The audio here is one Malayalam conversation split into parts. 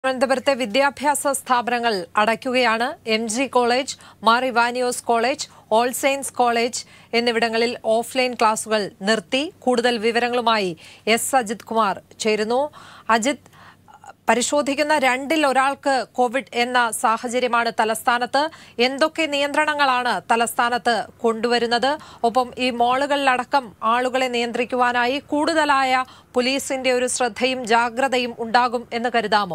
തിരുവനന്തപുരത്തെ വിദ്യാഭ്യാസ സ്ഥാപനങ്ങൾ അടയ്ക്കുകയാണ്. MG college, Mar Ivanios college, all saints college എന്നിവിടങ്ങളിൽ ഓഫ്ലൈൻ ക്ലാസുകൾ നിർത്തി. കൂടുതൽ വിവരങ്ങളുമായി എസ് അജിത് കുമാർ ചേരുന്നു. അജിത്, പരിശോധിക്കുന്ന 2-ൽ ഒരാൾക്ക് കോവിഡ് എന്ന സാഹചര്യമാണ് തലസ്ഥാനത്ത്. എന്തൊക്കെ നിയന്ത്രണങ്ങളാണ് തലസ്ഥാനത്ത് കൊണ്ടുവരുന്നത്? ഒപ്പം ഈ മാളുകളിലടക്കം ആളുകളെ നിയന്ത്രിക്കുവാനായി കൂടുതലായ പോലീസിന്റെ ഒരു ശ്രദ്ധയും ജാഗ്രതയും ഉണ്ടാകും എന്ന് കരുതാമോ?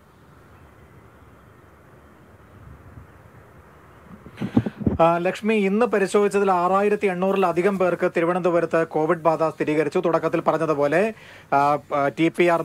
ലക്ഷ്മി, ഇന്ന് പരിശോധിച്ചതിൽ 6800-ലധികം പേർക്ക് തിരുവനന്തപുരത്ത് കോവിഡ് ബാധ സ്ഥിരീകരിച്ചു. തുടക്കത്തിൽ പറഞ്ഞതുപോലെ TPR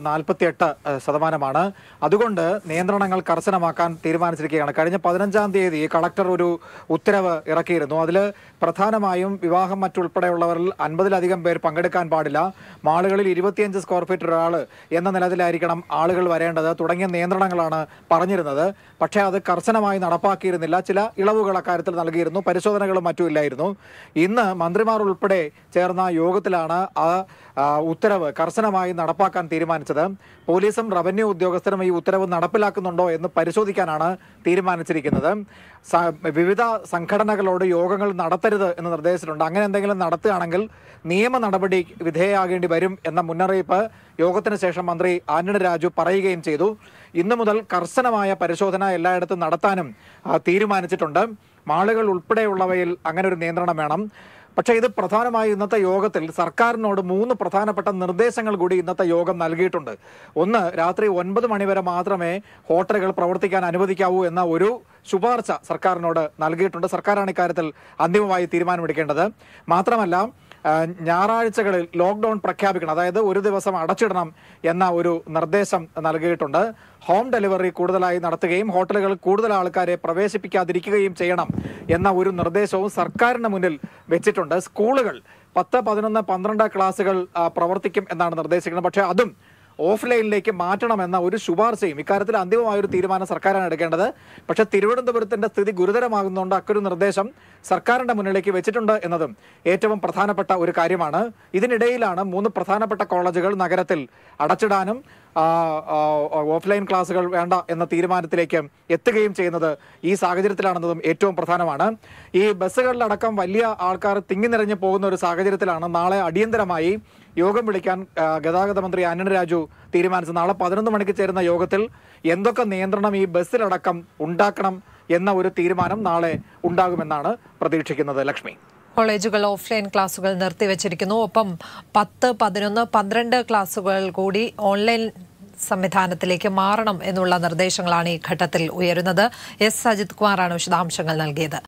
48%. അതുകൊണ്ട് നിയന്ത്രണങ്ങൾ കർശനമാക്കാൻ തീരുമാനിച്ചിരിക്കുകയാണ്. കഴിഞ്ഞ 15-ാം തീയതി കളക്ടർ ഒരു ഉത്തരവ് ഇറക്കിയിരുന്നു. അതിൽ പ്രധാനമായും വിവാഹം മറ്റുൾപ്പെടെയുള്ളവരിൽ 50-ലധികം പേർ പങ്കെടുക്കാൻ പാടില്ല, മാളുകളിൽ 25 സ്ക്വയർ ഫീറ്റ് ഒരാൾ എന്ന നിലയിലായിരിക്കണം ആളുകൾ വരേണ്ടത് തുടങ്ങിയ നിയന്ത്രണങ്ങളാണ് പറഞ്ഞിരുന്നത്. പക്ഷേ അത് കർശനമായി നടപ്പാക്കിയിരുന്നില്ല. ചില ഇളവുകൾ അക്കാര്യത്തിൽ നൽകിയിരുന്നു. പരിശോധനകളും മറ്റും ഇല്ലായിരുന്നു. ഇന്ന് മന്ത്രിമാർ ഉൾപ്പെടെ ചേർന്ന യോഗത്തിലാണ് ആ ഉത്തരവ് കർശനമായി നടപ്പാക്കാൻ തീരുമാനിച്ചത്. പോലീസും റവന്യൂ ഉദ്യോഗസ്ഥരും ഈ ഉത്തരവ് നടപ്പിലാക്കുന്നുണ്ടോ എന്ന് പരിശോധിക്കാനാണ് തീരുമാനിച്ചിരിക്കുന്നത്. വിവിധ സംഘടനകളോട് യോഗങ്ങൾ നടത്തരുത് എന്ന് നിർദ്ദേശിച്ചിട്ടുണ്ട്. അങ്ങനെ എന്തെങ്കിലും നടത്തുകയാണെങ്കിൽ നിയമ നടപടി വിധേയമാകേണ്ടി വരും എന്ന മുന്നറിയിപ്പ് യോഗത്തിന് ശേഷം മന്ത്രി ആന്റണി രാജു പറയുകയും ചെയ്തു. ഇന്നു മുതൽ കർശനമായ പരിശോധന എല്ലായിടത്തും നടത്താനും തീരുമാനിച്ചിട്ടുണ്ട്. മാളുകൾ ഉൾപ്പെടെയുള്ളവയിൽ അങ്ങനെ ഒരു നിയന്ത്രണം വേണം. പക്ഷേ ഇത് പ്രധാനമായി ഇന്നത്തെ യോഗത്തിൽ സർക്കാരിനോട് 3 പ്രധാനപ്പെട്ട നിർദ്ദേശങ്ങൾ കൂടി ഇന്നത്തെ യോഗം നൽകിയിട്ടുണ്ട്. ഒന്ന്, രാത്രി 9 മണി വരെ മാത്രമേ ഹോട്ടലുകൾ പ്രവർത്തിക്കാൻ അനുവദിക്കാവൂ എന്ന ഒരു ശുപാർശ സർക്കാരിനോട് നൽകിയിട്ടുണ്ട്. സർക്കാരാണ് ഇക്കാര്യത്തിൽ അന്തിമമായി തീരുമാനമെടുക്കേണ്ടത്. മാത്രമല്ല, ഞായറാഴ്ചകളിൽ ലോക്ക്ഡൌൺ പ്രഖ്യാപിക്കണം, അതായത് ഒരു ദിവസം അടച്ചിടണം എന്ന ഒരു നിർദ്ദേശം നൽകിയിട്ടുണ്ട്. ഹോം ഡെലിവറി കൂടുതലായി നടത്തുകയും ഹോട്ടലുകളിൽ കൂടുതൽ ആൾക്കാരെ പ്രവേശിപ്പിക്കാതിരിക്കുകയും ചെയ്യണം എന്ന ഒരു നിർദ്ദേശവും സർക്കാരിന് മുന്നിൽ വെച്ചിട്ടുണ്ട്. സ്കൂളുകൾ 10, 11, 12 ക്ലാസുകൾ പ്രവർത്തിക്കും എന്നാണ് നിർദ്ദേശിക്കുന്നത്. പക്ഷേ അതും ഓഫ്ലൈനിലേക്ക് മാറ്റണമെന്ന ഒരു ശുപാർശയും, ഇക്കാര്യത്തിൽ അന്തിമമായൊരു തീരുമാനം സർക്കാരാണ് എടുക്കേണ്ടത്. പക്ഷേ തിരുവനന്തപുരത്തിന്റെ സ്ഥിതി ഗുരുതരമാകുന്നതുകൊണ്ട് അക്കൊരു നിർദ്ദേശം സർക്കാരിന്റെ മുന്നിലേക്ക് വെച്ചിട്ടുണ്ട് എന്നതും ഏറ്റവും പ്രധാനപ്പെട്ട ഒരു കാര്യമാണ്. ഇതിനിടയിലാണ് 3 പ്രധാനപ്പെട്ട കോളേജുകൾ നഗരത്തിൽ അടച്ചിടാനും ഓഫ്ലൈൻ ക്ലാസുകൾ വേണ്ട എന്ന തീരുമാനത്തിലേക്ക് എത്തുകയും ചെയ്യുന്നത്. ഈ സാഹചര്യത്തിലാണെന്നതും ഏറ്റവും പ്രധാനമാണ്. ഈ ബസ്സുകളിലടക്കം വലിയ ആൾക്കാർ തിങ്ങി നിറഞ്ഞു പോകുന്ന ഒരു സാഹചര്യത്തിലാണ് നാളെ അടിയന്തരമായി യോഗം വിളിക്കാൻ ഗതാഗത മന്ത്രി ആന്റണി രാജു തീരുമാനിച്ചത്. നാളെ 11 മണിക്ക് ചേരുന്ന യോഗത്തിൽ എന്തൊക്കെ നിയന്ത്രണം ഈ ബസ്സിലടക്കം ഉണ്ടാക്കണം എന്ന ഒരു തീരുമാനം നാളെ ഉണ്ടാകുമെന്നാണ് പ്രതീക്ഷിക്കുന്നത്. ലക്ഷ്മി, കോളേജുകൾ ഓഫ്ലൈൻ ക്ലാസുകൾ നിർത്തിവച്ചിരിക്കുന്നു. ഒപ്പം 10, 11, 12 ക്ലാസുകൾ കൂടി ഓൺലൈൻ സംവിധാനത്തിലേക്ക് മാറണം എന്നുള്ള നിർദ്ദേശങ്ങളാണ് ഈ ഘട്ടത്തിൽ ഉയരുന്നത്. എസ് അജിത് കുമാറാണ് വിശദാംശങ്ങൾ നൽകിയത്.